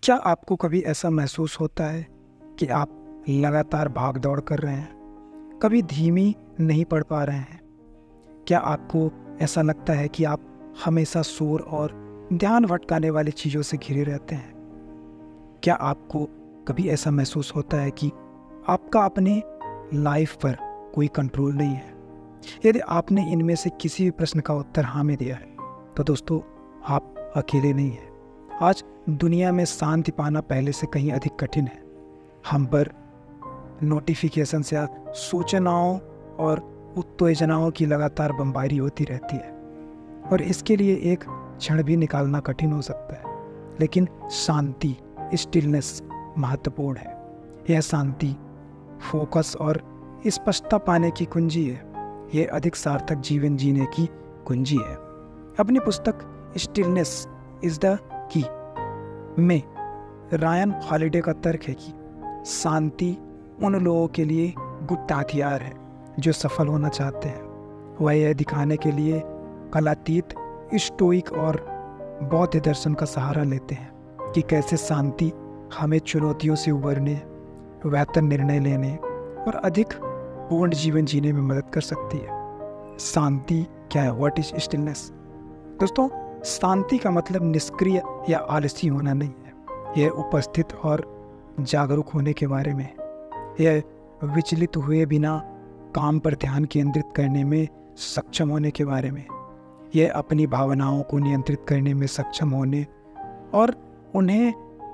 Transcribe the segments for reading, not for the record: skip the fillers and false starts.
क्या आपको कभी ऐसा महसूस होता है कि आप लगातार भाग दौड़ कर रहे हैं, कभी धीमी नहीं पढ़ पा रहे हैं? क्या आपको ऐसा लगता है कि आप हमेशा शोर और ध्यान भटकाने वाली चीज़ों से घिरे रहते हैं? क्या आपको कभी ऐसा महसूस होता है कि आपका अपने लाइफ पर कोई कंट्रोल नहीं है? यदि आपने इनमें से किसी भी प्रश्न का उत्तर हाँ में दिया है तो दोस्तों, आप अकेले नहीं हैं। आज दुनिया में शांति पाना पहले से कहीं अधिक कठिन है। हम पर नोटिफिकेशंस या सूचनाओं और उत्तेजनाओं की लगातार बमबारी होती रहती है और इसके लिए एक क्षण भी निकालना कठिन हो सकता है। लेकिन शांति, स्टिलनेस महत्वपूर्ण है। यह शांति, फोकस और स्पष्टता पाने की कुंजी है। यह अधिक सार्थक जीवन जीने की कुंजी है। अपनी पुस्तक स्टिलनेस इज द की में रायन हॉलिडे का तर्क है कि शांति उन लोगों के लिए गुप्त हथियार है जो सफल होना चाहते हैं। वह यह दिखाने के लिए कलातीत, स्टोइक और बौद्ध दर्शन का सहारा लेते हैं कि कैसे शांति हमें चुनौतियों से उबरने, बेहतर निर्णय लेने और अधिक पूर्ण जीवन जीने में मदद कर सकती है। शांति क्या है? What is stillness? दोस्तों, शांति का मतलब निष्क्रिय या आलसी होना नहीं है। यह उपस्थित और जागरूक होने के बारे में है। यह विचलित हुए बिना काम पर ध्यान केंद्रित करने में सक्षम होने के बारे में। यह अपनी भावनाओं को नियंत्रित करने में सक्षम होने और उन्हें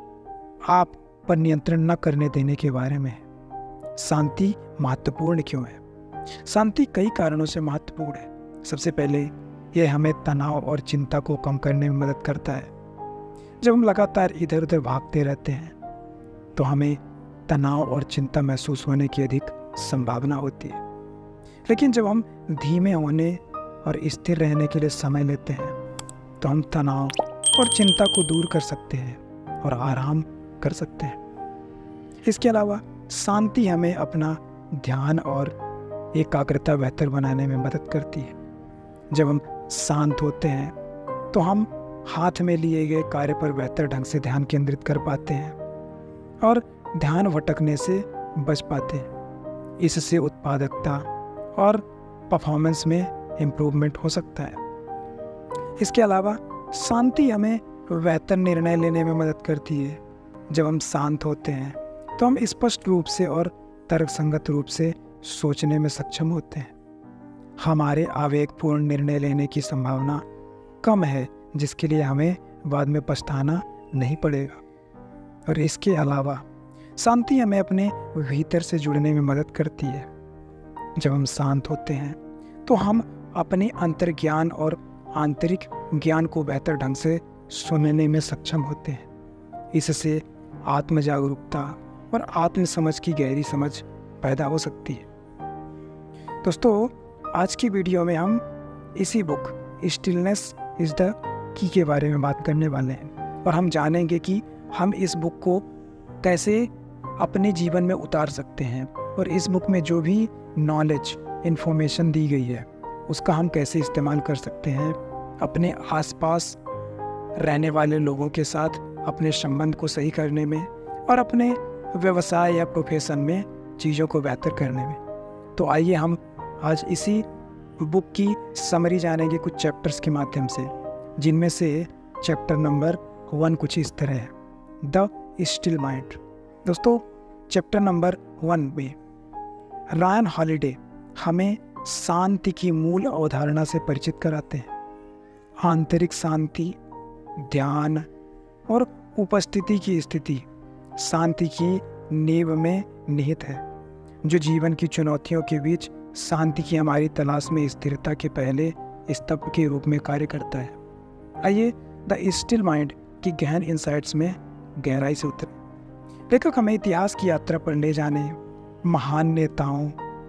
आप पर नियंत्रण न करने देने के बारे में है। शांति महत्वपूर्ण क्यों है? शांति कई कारणों से महत्वपूर्ण है। सबसे पहले, यह हमें तनाव और चिंता को कम करने में मदद करता है। जब हम लगातार इधर उधर भागते रहते हैं तो हमें तनाव और चिंता महसूस होने की अधिक संभावना होती है। लेकिन जब हम धीमे होने और स्थिर रहने के लिए समय लेते हैं तो हम तनाव और चिंता को दूर कर सकते हैं और आराम कर सकते हैं। इसके अलावा शांति हमें अपना ध्यान और एकाग्रता बेहतर बनाने में मदद करती है। जब हम शांत होते हैं तो हम हाथ में लिए गए कार्य पर बेहतर ढंग से ध्यान केंद्रित कर पाते हैं और ध्यान भटकने से बच पाते हैं। इससे उत्पादकता और परफॉर्मेंस में इम्प्रूवमेंट हो सकता है। इसके अलावा शांति हमें बेहतर निर्णय लेने में मदद करती है। जब हम शांत होते हैं तो हम स्पष्ट रूप से और तर्कसंगत रूप से सोचने में सक्षम होते हैं। हमारे आवेगपूर्ण निर्णय लेने की संभावना कम है, जिसके लिए हमें बाद में पछताना नहीं पड़ेगा। और इसके अलावा शांति हमें अपने भीतर से जुड़ने में मदद करती है। जब हम शांत होते हैं तो हम अपने अंतर्ज्ञान और आंतरिक ज्ञान को बेहतर ढंग से सुनने में सक्षम होते हैं। इससे आत्म जागरूकता और आत्म समझ की गहरी समझ पैदा हो सकती है। दोस्तों, आज की वीडियो में हम इसी book stillness is the key के बारे में बात करने वाले हैं और हम जानेंगे कि हम इस बुक को कैसे अपने जीवन में उतार सकते हैं और इस बुक में जो भी नॉलेज, इन्फॉर्मेशन दी गई है उसका हम कैसे इस्तेमाल कर सकते हैं अपने आसपास रहने वाले लोगों के साथ अपने संबंध को सही करने में और अपने व्यवसाय या प्रोफेशन में चीज़ों को बेहतर करने में। तो आइए हम आज इसी बुक की समरी जानेंगे कुछ चैप्टर्स के माध्यम से, जिनमें से चैप्टर नंबर 1 कुछ इस तरह है, द स्टिल माइंड। दोस्तों, चैप्टर नंबर 1 में रायन हॉलिडे हमें शांति की मूल अवधारणा से परिचित कराते हैं। आंतरिक शांति, ध्यान और उपस्थिति की स्थिति शांति की नींव में निहित है, जो जीवन की चुनौतियों के बीच शांति की हमारी तलाश में स्थिरता के पहले स्तंभ के रूप में कार्य करता है। आइए द स्टिल माइंड की गहन इनसाइट्स में गहराई से उतरें। लेखक हमें इतिहास की यात्रा पर ले जाने महान नेताओं,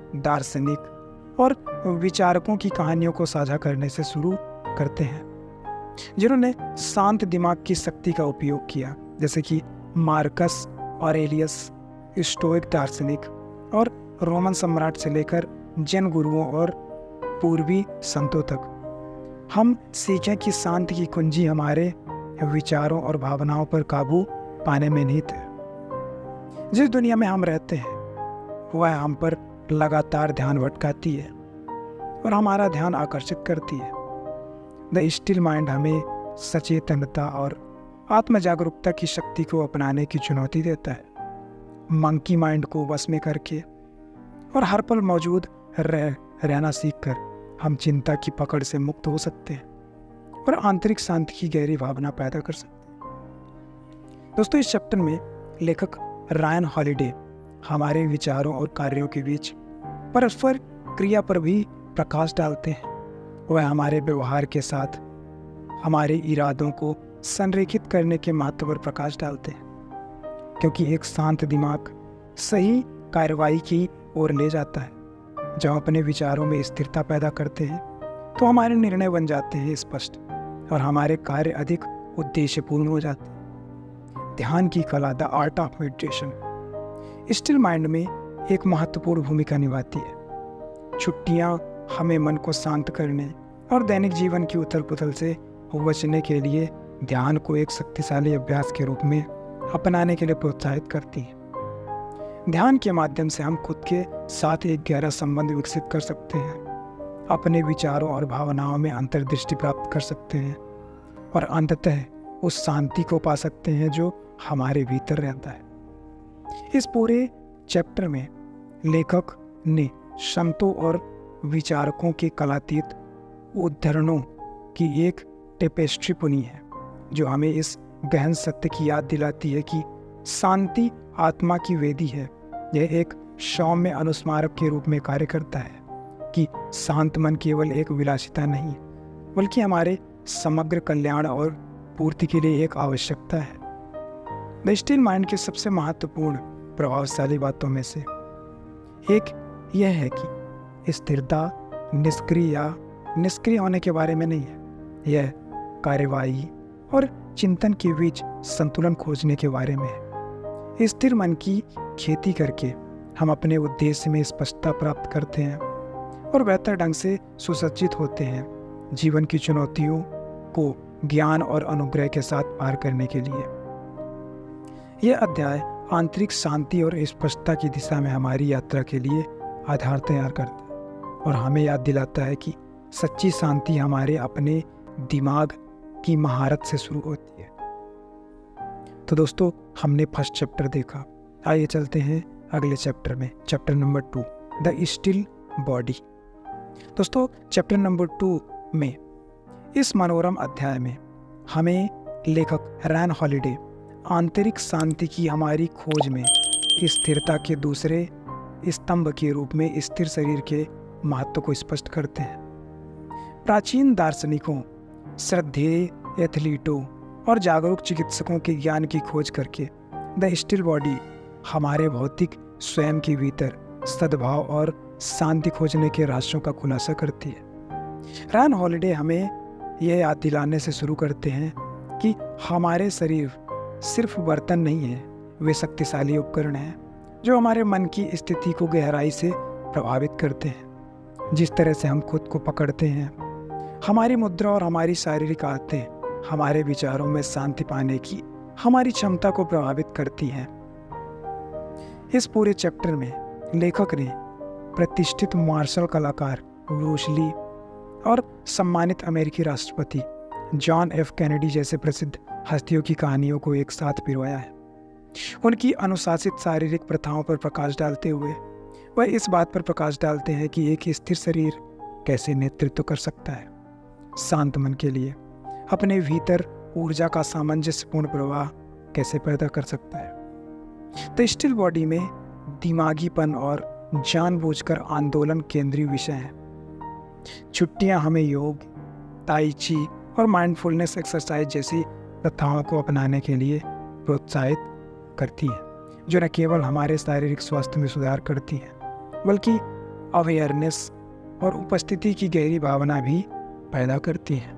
दार्शनिक और विचारकों की कहानियों को साझा करने से शुरू करते हैं, जिन्होंने शांत दिमाग की शक्ति का उपयोग किया, जैसे कि मार्कस ऑरेलियस, स्टोइक दार्शनिक और रोमन सम्राट से लेकर जैन गुरुओं और पूर्वी संतों तक। हम सीखें कि शांति की कुंजी हमारे विचारों और भावनाओं पर काबू पाने में निहित है। जिस दुनिया में हम रहते हैं वह हम पर लगातार ध्यान भटकाती है और हमारा ध्यान आकर्षित करती है। द स्टिल माइंड हमें सचेतनता और आत्म जागरूकता की शक्ति को अपनाने की चुनौती देता है। मंकी माइंड को वश में करके और हर पल मौजूद रहना सीखकर हम चिंता की पकड़ से मुक्त हो सकते हैं और आंतरिक शांति की गहरी भावना पैदा कर सकते हैं। दोस्तों, इस चैप्टर में लेखक रायन हॉलिडे हमारे विचारों और कार्यों के बीच परस्पर क्रिया पर भी प्रकाश डालते हैं। वह हमारे व्यवहार के साथ हमारे इरादों को संरेखित करने के महत्व पर प्रकाश डालते हैं, क्योंकि एक शांत दिमाग सही कार्रवाई की ओर ले जाता है। जब हम अपने विचारों में स्थिरता पैदा करते हैं तो हमारे निर्णय बन जाते हैं स्पष्ट और हमारे कार्य अधिक उद्देश्यपूर्ण हो जाते हैं। ध्यान की कला, the art of meditation, still mind में एक महत्वपूर्ण भूमिका निभाती है। छुट्टियां हमें मन को शांत करने और दैनिक जीवन की उथल पुथल से बचने के लिए ध्यान को एक शक्तिशाली अभ्यास के रूप में अपनाने के लिए प्रोत्साहित करती हैं। ध्यान के माध्यम से हम खुद के साथ एक गहरा संबंध विकसित कर सकते हैं, अपने विचारों और भावनाओं में अंतर्दृष्टि प्राप्त कर सकते हैं और अंततः उस शांति को पा सकते हैं जो हमारे भीतर रहता है। इस पूरे चैप्टर में लेखक ने संतों और विचारकों के कलातीत उद्धरणों की एक टेपेस्ट्री बुनी है जो हमें इस गहन सत्य की याद दिलाती है कि शांति आत्मा की वेदी है। यह एक सौम्य अनुस्मारक के रूप में कार्य करता है कि शांत मन केवल एक विलासिता नहीं बल्कि हमारे समग्र कल्याण और पूर्ति के लिए एक आवश्यकता है। द स्टिल माइंड के सबसे महत्वपूर्ण प्रभावशाली बातों में से एक यह है कि स्थिरता निष्क्रिय होने के बारे में नहीं है। यह कार्यवाही और चिंतन के बीच संतुलन खोजने के बारे में है। स्थिर मन की खेती करके हम अपने उद्देश्य में स्पष्टता प्राप्त करते हैं और बेहतर ढंग से सुसज्जित होते हैं जीवन की चुनौतियों को ज्ञान और अनुग्रह के साथ पार करने के लिए। यह अध्याय आंतरिक शांति और स्पष्टता की दिशा में हमारी यात्रा के लिए आधार तैयार करता है और हमें याद दिलाता है कि सच्ची शांति हमारे अपने दिमाग की महारत से शुरू होती है। तो दोस्तों, हमने फर्स्ट चैप्टर देखा। आइए चलते हैं अगले चैप्टर में, chapter number 2, the still body. दोस्तों, चैप्टर नंबर 2 में इस मनोरम अध्याय में हमें लेखक रायन हॉलिडे आंतरिक शांति की हमारी खोज में स्थिरता के दूसरे स्तंभ के रूप में स्थिर शरीर के महत्व को स्पष्ट करते हैं। प्राचीन दार्शनिकों, श्रद्धेय एथलीटों और जागरूक चिकित्सकों के ज्ञान की खोज करके द स्टिल बॉडी हमारे भौतिक स्वयं के भीतर सद्भाव और शांति खोजने के रहस्यों का खुलासा करती है। रायन हॉलिडे हमें यह याद दिलाने से शुरू करते हैं कि हमारे शरीर सिर्फ बर्तन नहीं है, वे शक्तिशाली उपकरण हैं जो हमारे मन की स्थिति को गहराई से प्रभावित करते हैं। जिस तरह से हम खुद को पकड़ते हैं, हमारी मुद्रा और हमारी शारीरिक आदतें हमारे विचारों में शांति पाने की हमारी क्षमता को प्रभावित करती हैं। इस पूरे चैप्टर में लेखक ने प्रतिष्ठित मार्शल कलाकार ब्रूस ली और सम्मानित अमेरिकी राष्ट्रपति जॉन एफ कैनेडी जैसे प्रसिद्ध हस्तियों की कहानियों को एक साथ पिरोया है। उनकी अनुशासित शारीरिक प्रथाओं पर प्रकाश डालते हुए वह इस बात पर प्रकाश डालते हैं कि एक स्थिर शरीर कैसे नेतृत्व कर सकता है, शांत मन के लिए अपने भीतर ऊर्जा का सामंजस्यपूर्ण प्रवाह कैसे पैदा कर सकता है। द स्टिल बॉडी में दिमागीपन और जानबूझकर आंदोलन केंद्रीय विषय है। छुट्टियां हमें योग, ताई ची और माइंडफुलनेस एक्सरसाइज जैसी प्रथाओं को अपनाने के लिए प्रोत्साहित करती हैं, जो न केवल हमारे शारीरिक स्वास्थ्य में सुधार करती हैं बल्कि अवेयरनेस और उपस्थिति की गहरी भावना भी पैदा करती हैं।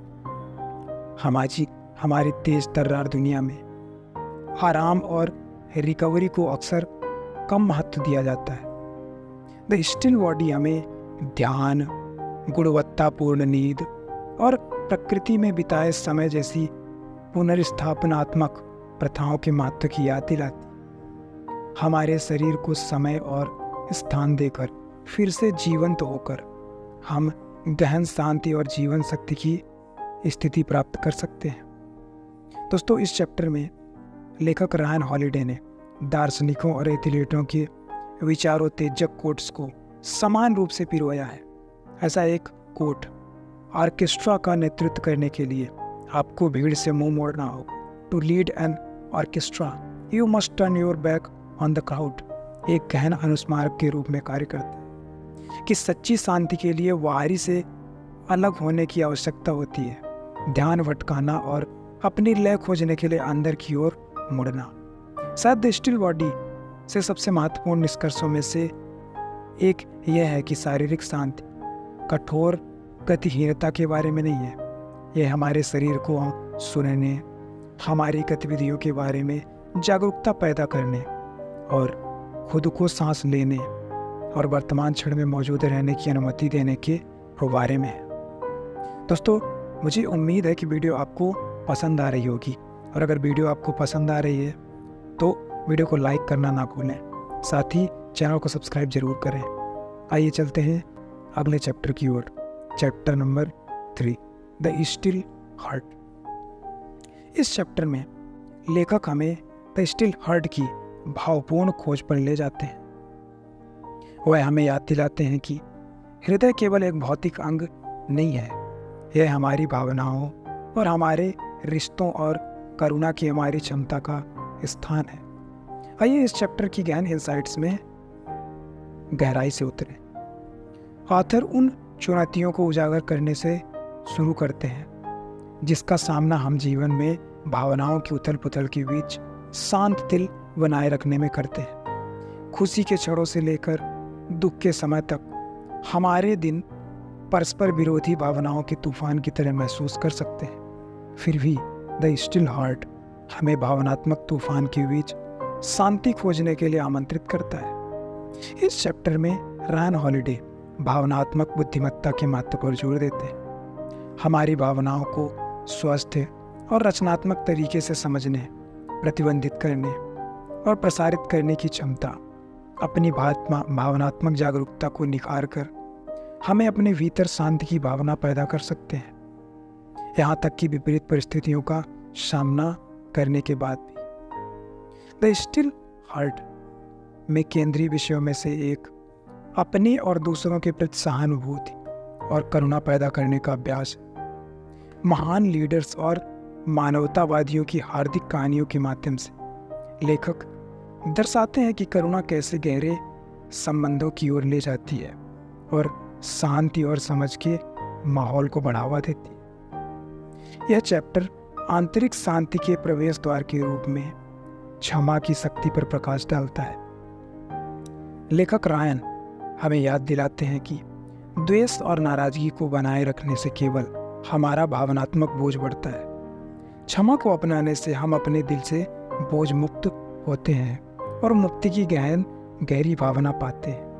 हमारी तेज तर्रार दुनिया में आराम और रिकवरी को अक्सर कम महत्व दिया जाता है। द स्टिल बॉडी हमें ध्यान, गुणवत्तापूर्ण नींद और प्रकृति में बिताए समय जैसी पुनर्स्थापनात्मक प्रथाओं के महत्व की याद दिलाती, हमारे शरीर को समय और स्थान देकर फिर से जीवंत होकर हम गहन शांति और जीवन शक्ति की स्थिति प्राप्त कर सकते हैं। दोस्तों, इस चैप्टर में लेखक रायन हॉलिडे ने दार्शनिकों और एथलीटों के विचारोत्तेजक कोट्स को समान रूप से पिरोया है। ऐसा एक कोट, ऑर्केस्ट्रा का नेतृत्व करने के लिए आपको भीड़ से मुंह मोड़ना हो। To lead an orchestra you must turn your back on the crowd, एक गहन अनुस्मारक के रूप में कार्य करता है कि सच्ची शांति के लिए वारी से अलग होने की आवश्यकता होती है, ध्यान भटकाना और अपनी लय खोजने के लिए अंदर की ओर मुड़ना। शायद द स्टिल बॉडी से सबसे महत्वपूर्ण निष्कर्षों में से एक यह है कि शारीरिक शांति कठोर गतिहीनता के बारे में नहीं है। यह हमारे शरीर को सुनने, हमारी गतिविधियों के बारे में जागरूकता पैदा करने और खुद को सांस लेने और वर्तमान क्षण में मौजूद रहने की अनुमति देने के बारे में है। दोस्तों, मुझे उम्मीद है कि वीडियो आपको पसंद आ रही होगी, और अगर वीडियो आपको पसंद आ रही है तो वीडियो को लाइक करना ना भूलें, साथ ही चैनल को सब्सक्राइब जरूर करें। आइए चलते हैं अगले चैप्टर की ओर। Chapter number 3, the still heart. इस चैप्टर में लेखक हमें द स्टिल हार्ट की भावपूर्ण खोज पर ले जाते हैं। वह हमें याद दिलाते हैं कि हृदय केवल एक भौतिक अंग नहीं है, यह हमारी भावनाओं और हमारे रिश्तों और करुणा की हमारी क्षमता का स्थान है। आइए इस चैप्टर की गहन इंसाइट्स में गहराई से उतरें। ऑथर उन चुनौतियों को उजागर करने से शुरू करते हैं जिसका सामना हम जीवन में भावनाओं की उथल पुथल के बीच शांत दिल बनाए रखने में करते हैं। खुशी के क्षणों से लेकर दुख के समय तक हमारे दिन परस्पर विरोधी भावनाओं के तूफान की तरह महसूस कर सकते हैं। फिर भी द स्टिल हार्ट हमें भावनात्मक तूफान के बीच शांति खोजने के लिए आमंत्रित करता है। इस चैप्टर में रायन हॉलिडे भावनात्मक बुद्धिमत्ता के महत्व पर जोर देते हैं। हमारी भावनाओं को स्वस्थ और रचनात्मक तरीके से समझने, प्रतिबंधित करने और प्रसारित करने की क्षमता अपनी भावनात्मक जागरूकता को निखार कर हमें अपने भीतर शांति की भावना पैदा कर सकते हैं, यहाँ तक कि विपरीत परिस्थितियों का सामना करने के बाद भी। द स्टिल हार्ट में केंद्रीय विषयों में से एक अपने और दूसरों के प्रति सहानुभूति और करुणा पैदा करने का अभ्यास है। महान लीडर्स और मानवतावादियों की हार्दिक कहानियों के माध्यम से लेखक दर्शाते हैं कि करुणा कैसे गहरे संबंधों की ओर ले जाती है और शांति और समझ के माहौल को बढ़ावा देती है। यह चैप्टर आंतरिक शांति के प्रवेश द्वार के रूप में क्षमा की शक्ति पर प्रकाश डालता है। लेखक रायन हमें याद दिलाते हैं कि द्वेष और नाराजगी को बनाए रखने से केवल हमारा भावनात्मक बोझ बढ़ता है। क्षमा को अपनाने से हम अपने दिल से बोझ मुक्त होते हैं और मुक्ति की गहरी भावना पाते हैं।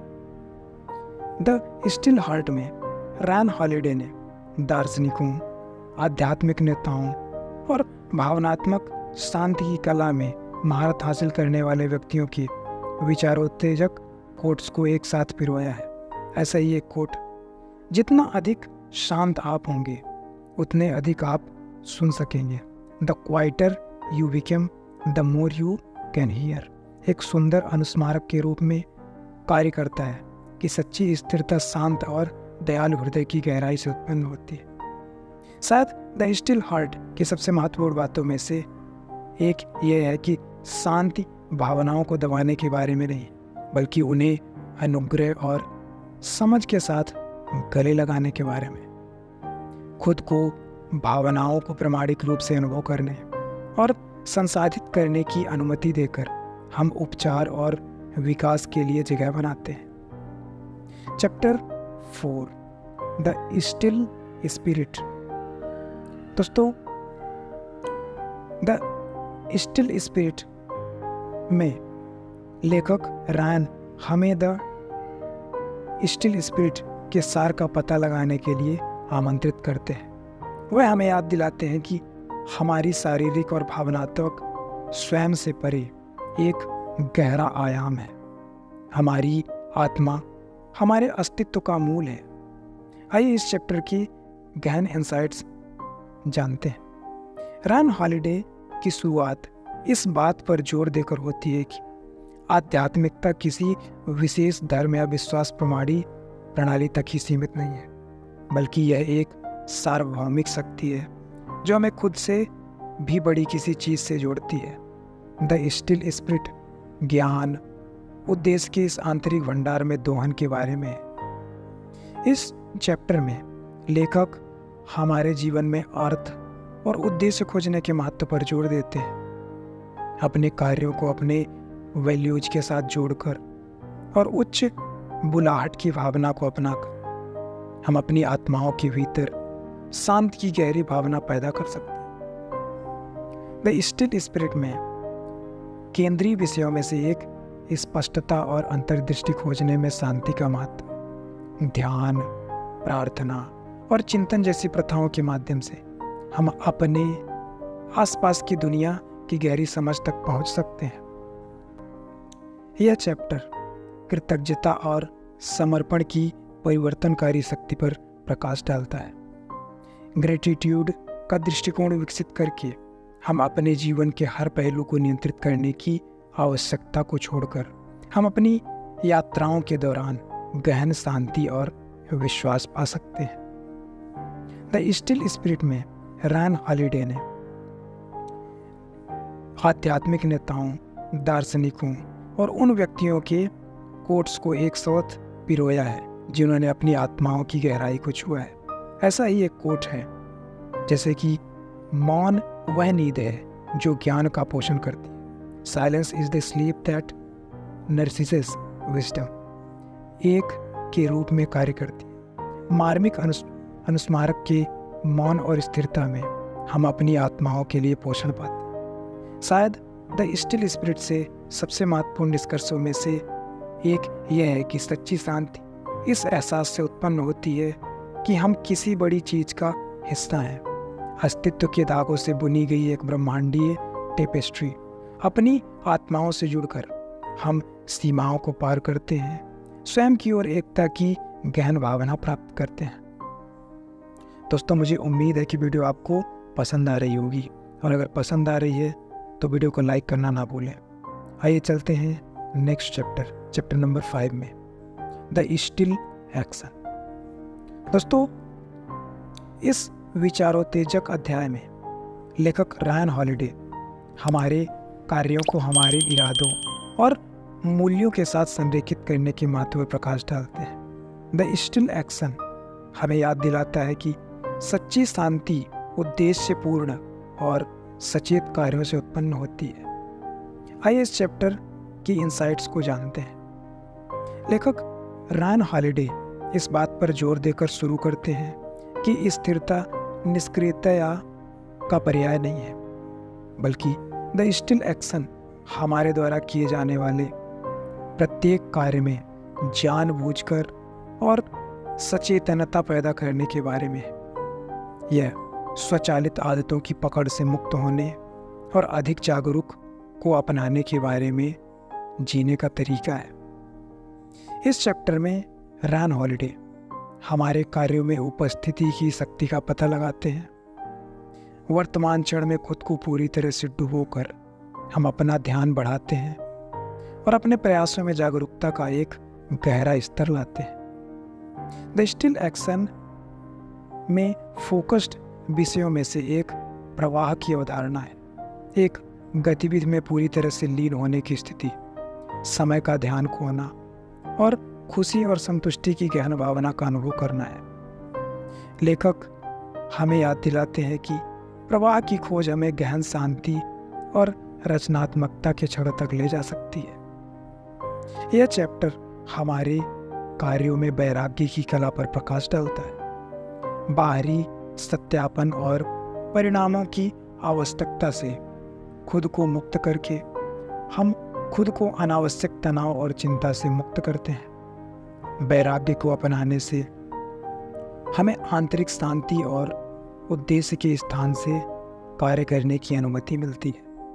द स्टिल हार्ट में रायन हॉलिडे ने दार्शनिकों, आध्यात्मिक नेताओं और भावनात्मक शांति की कला में महारत हासिल करने वाले व्यक्तियों के विचारोत्तेजक कोट्स को एक साथ पिरोया है। ऐसा ही एक कोट, जितना अधिक शांत आप होंगे उतने अधिक आप सुन सकेंगे। The quieter you become the more you can hear, एक सुंदर अनुस्मारक के रूप में कार्य करता है कि सच्ची स्थिरता शांत और दयालु हृदय की गहराई से उत्पन्न होती है। शायद द स्टिल हार्ट की सबसे महत्वपूर्ण बातों में से एक यह है कि शांति भावनाओं को दबाने के बारे में नहीं, बल्कि उन्हें अनुग्रह और समझ के साथ गले लगाने के बारे में। खुद को भावनाओं को प्रामाणिक रूप से अनुभव करने और संसाधित करने की अनुमति देकर हम उपचार और विकास के लिए जगह बनाते हैं। Chapter 4, the still spirit. दोस्तों, द स्टिल स्पिरिट में लेखक रायन हमें द स्टिल स्पिरिट के सार का पता लगाने के लिए आमंत्रित करते हैं। वह हमें याद दिलाते हैं कि हमारी शारीरिक और भावनात्मक स्वयं से परे एक गहरा आयाम है। हमारी आत्मा हमारे अस्तित्व का मूल है। आइए इस चैप्टर की गहन इंसाइट्स जानते हैं। रायन हॉलिडे की शुरुआत इस बात पर जोर देकर होती है कि आध्यात्मिकता किसी विशेष धर्म या विश्वास प्रणाली तक ही सीमित नहीं है, बल्कि यह एक सार्वभौमिक शक्ति है जो हमें खुद से भी बड़ी किसी चीज से जोड़ती है। द स्टिल स्पिरिट ज्ञान उद्देश्य के इस आंतरिक भंडार में दोहन के बारे में है। इस चैप्टर में लेखक हमारे जीवन में अर्थ और उद्देश्य खोजने के महत्व पर जोर देते हैं। अपने कार्यों को अपने वैल्यूज के साथ जोड़कर और उच्च बुलाहट की भावना को अपनाकर हम अपनी आत्माओं के भीतर शांति की गहरी भावना पैदा कर सकते हैं। द स्टिल स्पिरिट में केंद्रीय विषयों में से एक स्पष्टता और अंतर्दृष्टि खोजने में शांति का महत्व। ध्यान, प्रार्थना और चिंतन जैसी प्रथाओं के माध्यम से हम अपने आसपास की दुनिया की गहरी समझ तक पहुंच सकते हैं। यह चैप्टर कृतज्ञता और समर्पण की परिवर्तनकारी शक्ति पर प्रकाश डालता है। ग्रेटिट्यूड का दृष्टिकोण विकसित करके हम अपने जीवन के हर पहलू को नियंत्रित करने की आवश्यकता को छोड़कर हम अपनी यात्राओं के दौरान गहन शांति और विश्वास पा सकते हैं। द स्टिल स्पिरिट में रायन हॉलिडे ने आध्यात्मिक नेताओं, दार्शनिकों और उन व्यक्तियों के कोट्स को एक साथ पिरोया है जिन्होंने अपनी आत्माओं की गहराई को छुआ है। ऐसा ही एक कोट है जैसे कि मौन वह नींद है जो ज्ञान का पोषण करती है। Silence is the sleep that nourishes wisdom. एक के रूप में कार्य करती है। मार्मिक अनुस्मारक के मौन और स्थिरता में हम अपनी आत्माओं के लिए पोषण पाते हैं। शायद द स्टिल स्पिरिट से सबसे महत्वपूर्ण निष्कर्षों में से एक यह है कि सच्ची शांति इस एहसास से उत्पन्न होती है कि हम किसी बड़ी चीज का हिस्सा हैं। अस्तित्व के धागों से बुनी गई एक ब्रह्मांडीय टेपेस्ट्री। अपनी आत्माओं से जुड़कर हम सीमाओं को पार करते हैं, स्वयं की ओर एकता की गहन भावना प्राप्त करते हैं। दोस्तों, मुझे उम्मीद है कि वीडियो आपको पसंद आ रही होगी, और अगर पसंद आ रही है तो वीडियो को लाइक करना ना भूलें। आइए चलते हैं नेक्स्ट चैप्टर नंबर 5 में, द स्टिल एक्शन। दोस्तों, इस विचारोत्तेजक अध्याय में लेखक रायन हॉलिडे हमारे कार्यों को हमारे इरादों और मूल्यों के साथ संरेखित करने के महत्व पर प्रकाश डालते हैं। द स्टिल एक्शन हमें याद दिलाता है कि सच्ची शांति उद्देश्यपूर्ण और सचेत कार्यों से उत्पन्न होती है। आइए इस चैप्टर की इंसाइट्स को जानते हैं। लेखक रायन हॉलिडे इस बात पर जोर देकर शुरू करते हैं कि स्थिरता निष्क्रियता का पर्याय नहीं है, बल्कि द स्टिल एक्शन हमारे द्वारा किए जाने वाले प्रत्येक कार्य में जानबूझकर और सचेतनता पैदा करने के बारे में है। यह स्वचालित आदतों की पकड़ से मुक्त होने और अधिक जागरूक को अपनाने के बारे में जीने का तरीका है। इस चैप्टर में रायन हॉलिडे हमारे कार्यों में उपस्थिति की शक्ति का पता लगाते हैं। वर्तमान क्षण में खुद को पूरी तरह से डुबोकर हम अपना ध्यान बढ़ाते हैं और अपने प्रयासों में जागरूकता का एक गहरा स्तर लाते हैं। द स्टिल एक्शन में फोकस्ड विषयों में से एक प्रवाह की अवधारणा है। एक गतिविधि में पूरी तरह से लीन होने की स्थिति, समय का ध्यान खोना और खुशी और संतुष्टि की गहन भावना का अनुभव करना है। लेखक हमें याद दिलाते हैं कि प्रवाह की खोज हमें गहन शांति और रचनात्मकता के क्षण तक ले जा सकती है। यह चैप्टर हमारे कार्यों में वैराग्य की कला पर प्रकाश डालता है। बाहरी सत्यापन और परिणामों की आवश्यकता से खुद को मुक्त करके हम खुद को अनावश्यक तनाव और चिंता से मुक्त करते हैं। वैराग्य को अपनाने से हमें आंतरिक शांति और उद्देश्य के स्थान से कार्य करने की अनुमति मिलती है।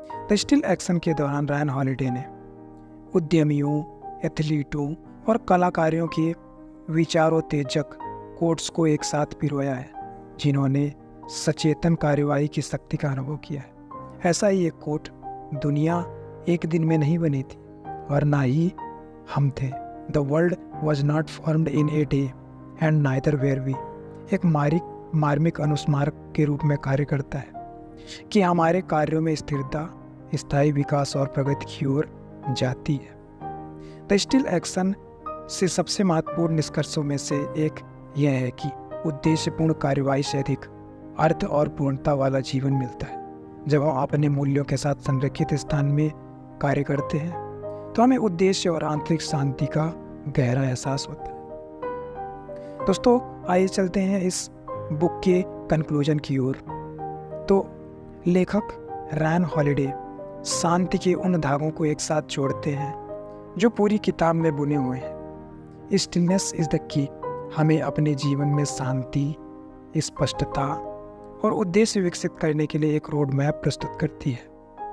द स्टिल एक्शन के दौरान रायन हॉलिडे ने उद्यमियों, एथलीटों और कलाकारों के विचारोत्तेजक कोट्स को एक साथ पिरोया है, जिन्होंने सचेतन कार्रवाई की शक्ति का अनुभव किया है। ऐसा ही एक कोट, दुनिया एक दिन में नहीं बनी थी और ना ही हम थे। The world was not formed in a day and neither were we, एक मार्मिक अनुस्मारक के रूप में कार्य करता है कि हमारे कार्यों में स्थिरता, स्थायी विकास और प्रगति की ओर जाती है। द स्टिल एक्शन से सबसे महत्वपूर्ण निष्कर्षों में से एक यह है कि उद्देश्यपूर्ण कार्रवाई से अधिक अर्थ और पूर्णता वाला जीवन मिलता है। जब हम अपने मूल्यों के साथ संरक्षित स्थान में कार्य करते हैं तो हमें उद्देश्य और आंतरिक शांति का गहरा एहसास होता है। दोस्तों, आइए चलते हैं इस बुक के कंक्लूजन की ओर। तो लेखक रायन हॉलिडे शांति के उन धागों को एक साथ जोड़ते हैं जो पूरी किताब में बुने हुए हैं। स्टिलनेस इज द की हमें अपने जीवन में शांति, स्पष्टता और उद्देश्य विकसित करने के लिए एक रोड मैप प्रस्तुत करती है।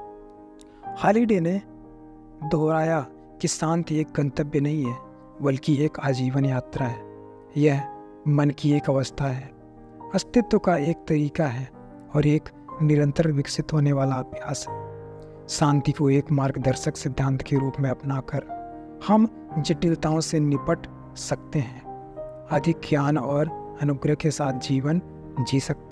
हॉलिडे ने दोहराया कि शांति एक गंतव्य नहीं है बल्कि एक आजीवन यात्रा है। यह मन की एक अवस्था है, अस्तित्व का एक तरीका है और एक निरंतर विकसित होने वाला अभ्यास है। शांति को एक मार्गदर्शक सिद्धांत के रूप में अपनाकर हम जटिलताओं से निपट सकते हैं, अधिक ज्ञान और अनुग्रह के साथ जीवन जी सकते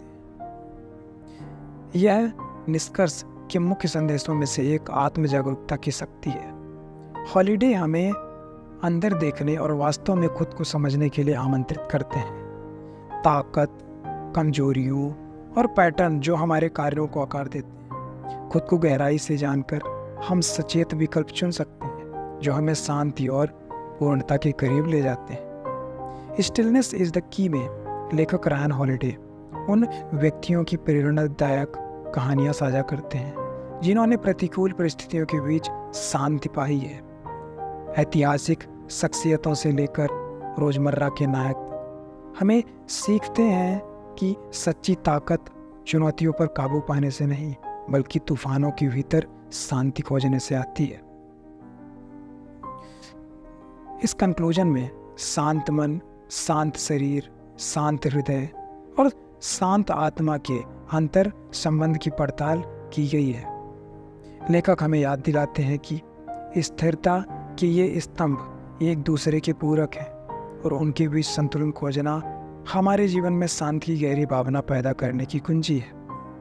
हैं। यह निष्कर्ष के मुख्य संदेशों में से एक आत्म जागरूकता की शक्ति है। हॉलिडे हमें अंदर देखने और वास्तव में खुद को समझने के लिए आमंत्रित करते हैं। ताकत, कमजोरियों और पैटर्न जो हमारे कार्यों को आकार देते हैं, खुद को गहराई से जानकर हम सचेत विकल्प चुन सकते हैं जो हमें शांति और पूर्णता के करीब ले जाते हैं। स्टिलनेस इज द की में लेखक रायन हॉलिडे उन व्यक्तियों की प्रेरणादायक कहानियां साझा करते हैं जिन्होंने प्रतिकूल परिस्थितियों के बीच शांति पाई है। ऐतिहासिक शख्सियतों से लेकर रोजमर्रा के नायक तक हमें सीखते हैं कि सच्ची ताकत चुनौतियों पर काबू पाने से नहीं बल्कि तूफानों के भीतर शांति खोजने से आती है। इस कंक्लूजन में शांत मन, शांत शरीर, शांत हृदय और शांत आत्मा के अंतर संबंध की पड़ताल की गई है। लेखक हमें याद दिलाते हैं कि स्थिरता के ये स्तंभ एक दूसरे के पूरक हैं और उनके बीच संतुलन खोजना हमारे जीवन में शांति की गहरी भावना पैदा करने की कुंजी है।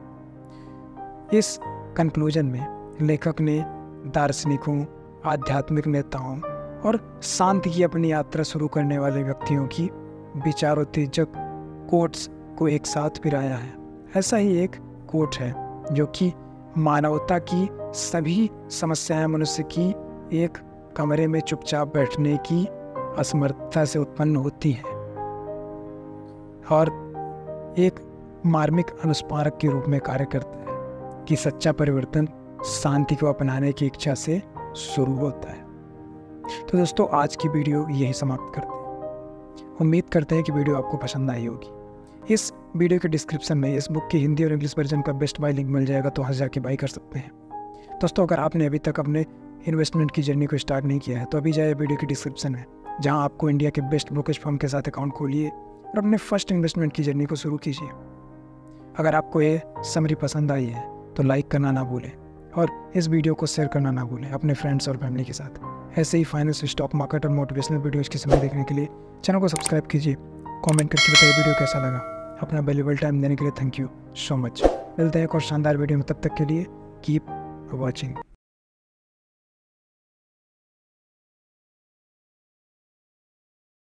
इस कंक्लूजन में लेखक ने दार्शनिकों, आध्यात्मिक नेताओं और शांति की अपनी यात्रा शुरू करने वाले व्यक्तियों की विचारोत्तेजक कोट्स को एक साथ पिराया है। ऐसा ही एक कोट है जो कि मानवता की सभी समस्याएं मनुष्य की एक कमरे में चुपचाप बैठने की असमर्थता से उत्पन्न होती हैं और एक मार्मिक अनुस्मारक के रूप में कार्य करता है कि सच्चा परिवर्तन शांति को अपनाने की इच्छा से शुरू होता है। तो दोस्तों, आज की वीडियो यही समाप्त करते हैं। उम्मीद करते हैं कि वीडियो आपको पसंद आई होगी। इस वीडियो के डिस्क्रिप्शन में इस बुक की हिंदी और इंग्लिश वर्जन का बेस्ट बाय लिंक मिल जाएगा, तो वहाँ जाके बाय कर सकते हैं। दोस्तों, अगर आपने अभी तक अपने इन्वेस्टमेंट की जर्नी को स्टार्ट नहीं किया है तो अभी जाइए वीडियो के डिस्क्रिप्शन में, जहाँ आपको इंडिया के बेस्ट ब्रोकरेज फर्म के साथ अकाउंट खोलिए और अपने फर्स्ट इन्वेस्टमेंट की जर्नी को शुरू कीजिए। अगर आपको ये समरी पसंद आई है तो लाइक करना ना भूलें और इस वीडियो को शेयर करना ना भूलें अपने फ्रेंड्स और फैमिली के साथ। ऐसे ही फाइनेंस, स्टॉक मार्केट और मोटिवेशनल वीडियोज़ की समय देखने के लिए चैनल को सब्सक्राइब कीजिए। कमेंट करके बताइए वीडियो कैसा लगा। अपना वैल्यूएबल टाइम देने के लिए थैंक यू सो मच। मिलते हैं एक और शानदार वीडियो में, तब तक के लिए कीप वॉचिंग।